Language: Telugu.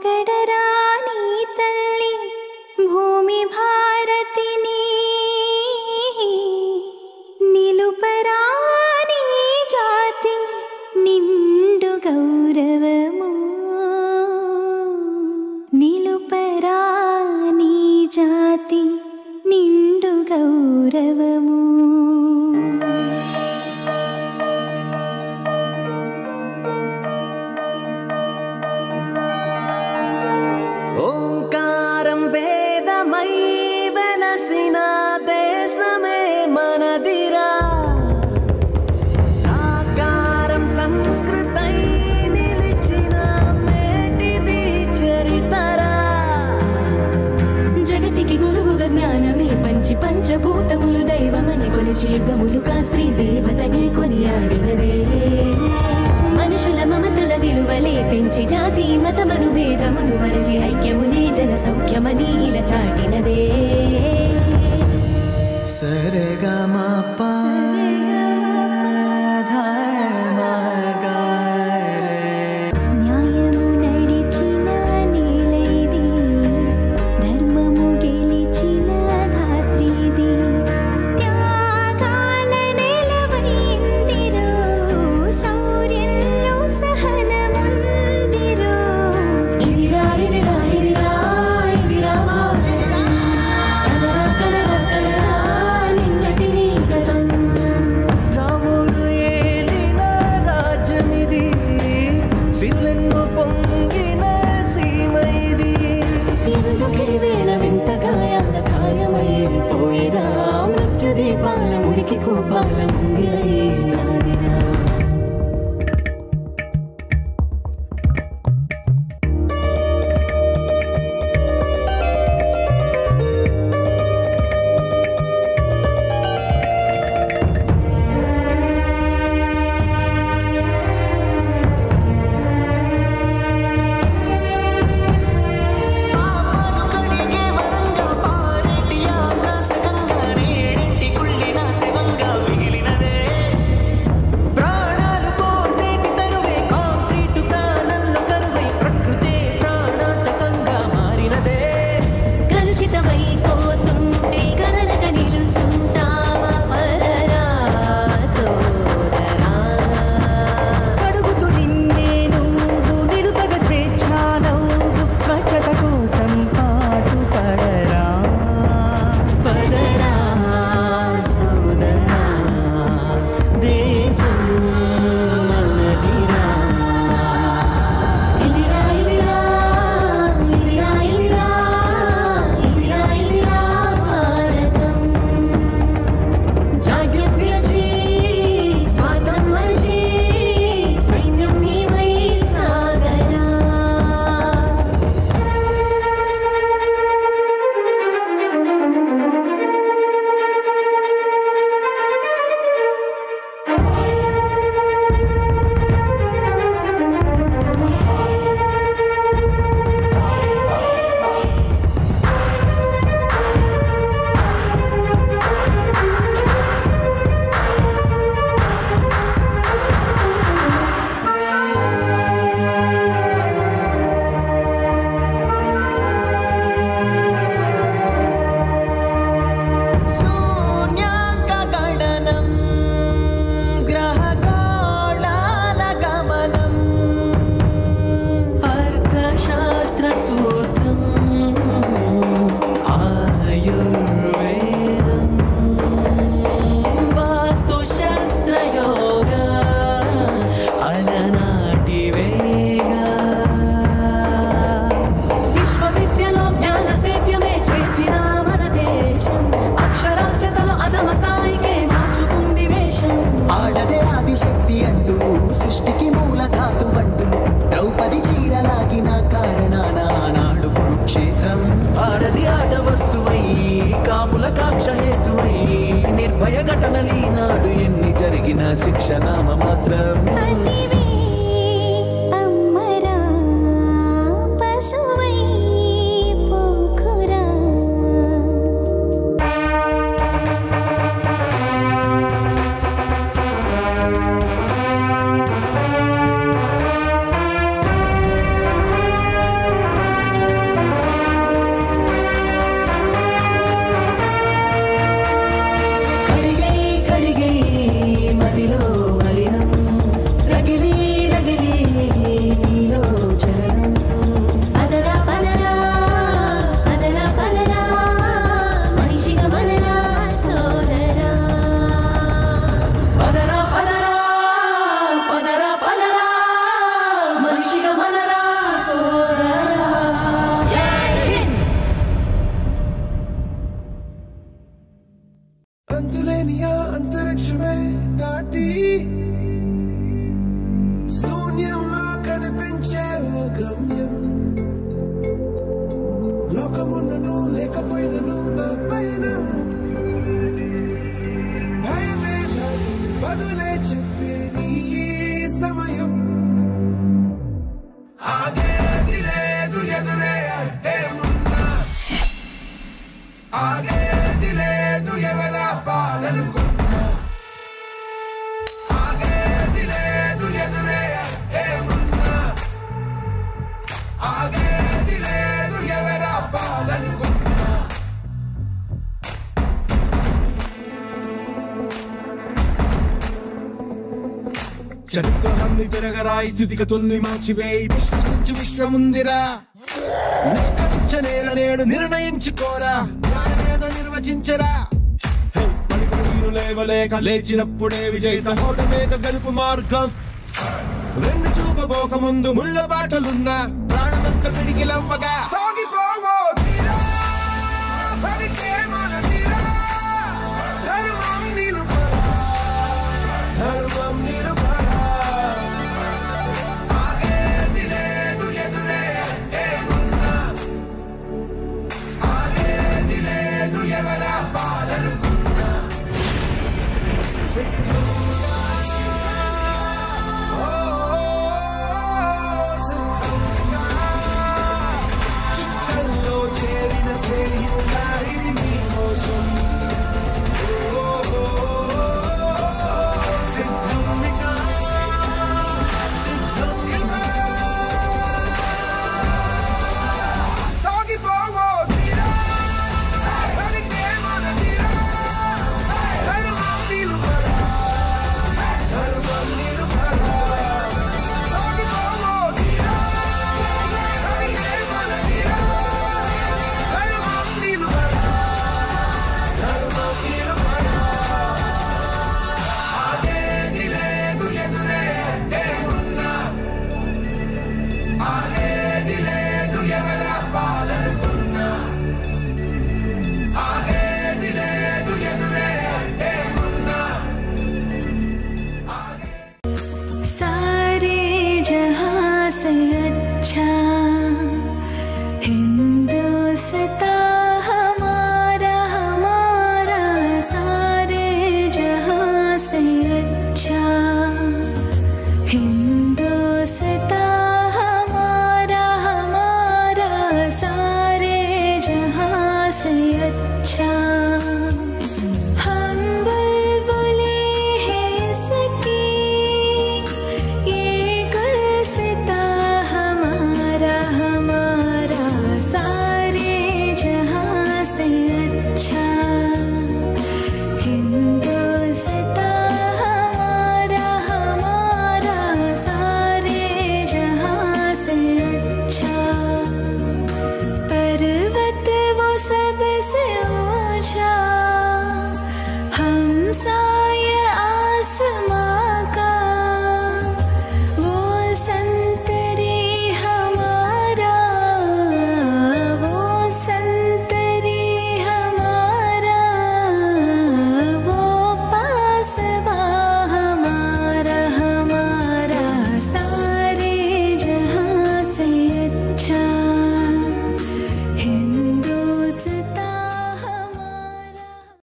పొగడరాని తల్లి భూమి భారతిని నిలుపరాని జాతి నిండు గౌరవము నిలుపరాని జాతి నిండు గౌరవము ఓంకారం వేదమై వెలసిన దేశమే మనదిరా ఆకారం సంస్కృతై నిలిచిన మేటిది చరితరా జగతికి గురువుగా జ్ఞానమే పంచి పంచభూతములు దైవమని కొలిచి యుగములుగా స్త్రీ దేవతని కొనియాడినదే మనుషుల మమతల విలువలే పెంచి జాతి మతమను భేదమును మరచి ఐక్యమునే జన సౌఖ్యమని ఇలా చాటినదే సరగమప న్యాయము నడిచిన నేలైది ధర్మము గెలిచిన ధాత్రిది త్యాగాల నెలవైందిరో శౌర్యంలో సహనముందిరో ఇదిరా ఇదిరా ఇదిరా ఇదిరా కలరా కలరా కలరా నిన్నటి నీ గతం రాముడు ఏలిన రాజ్యమిది సిరులెన్నో పొంగిన సీమైది ఎందుకే వేళ వింత గాయాల ఖాయమైపోయిరా మృత్యు దీపాల మురికి కోపాల ముంగిలైనాదిరా కడిగే వరంగా పారేటి ఆకాశగంగా రేడింటి కుళ్ళిన శవంగా మిగిలినదే ప్రాణాలు పోసేటి తరువే కాంక్రీటు కాలంలో కరువై ప్రకృతే ప్రాణాంతకంగా మారినదే కలుషితమైపోతుంటే కదలక నిలుచుంటావా పదరా సోదరా అడుగుతూ నిన్నే నువ్వు నిరుపగ స్వేచ్ఛ నవ్వు స్వచ్ఛత కోసం పాటు పడరా పదరా సోదరా దేశం మనదిరా ఇదిరా ఇదిరా ఇదిరా ఇదిరా ఇదిరా ఇదిరా భారతం జాడ్యం విడచి స్వార్థం మరచి సైన్యం నీవై సాగరా శూన్యాంక గణనం గ్రహగోళాల గమనం అర్థశాస్త్ర సూత్రం ఆయుర్వేదం వాస్తుశస్త్రయోగ అలనాటి వేగ విశ్వవిద్యలో జ్ఞాన సేద్యమే చేసిన మన దేశం అక్షరాస్యతలో అధమ స్థాయికే మార్చుకుంది వేషం ఆడదే ఆదిశక్తి అంటూ సృష్టికి మూల ధాతు అంటూ ద్రౌపది చీరలాగిన కారణాన నాడు కురుక్షేత్రం ఆడది ఆట వస్తువై కాపుల కాక్ష హేతువై నిర్భయ ఘటనలీనాడు ఎన్ని జరిగిన శిక్ష నామ మాత్రం అతివే అమ్మరా పశువై పోకురా గమ్యం లోకమున్నను లేకపోయినను నా పైన భయమే బదులే చెప్పే నీ సమయం ఆగేది లేదు ఎదురే అడ్డే ఉన్నా ఆగేది లేదు ఎవరా పాలనుకున్నా ఆగేది లేదు ఎదురే అడ్డే ఉన్నా ఆగేది లేదు ఎవరా పాలనుకున్నా చరిత్రలన్నీ తిరగరాయి స్థితిగతుల్ని మార్చివేయి విశ్వసించు విశ్వముందిరా నిష్కరించ నేల నేడు నిర్ణయించుకోరా న్యాయమేదో నిర్వచించరా పడిపోయిన లేవలేక లేచినప్పుడే విజయిత హోటమేక గెలుపు మార్గం వెన్ను చూపబోక ముందు ముళ్ళ బాటలున్నా ప్రాణమంత పిడికిలవ్వగా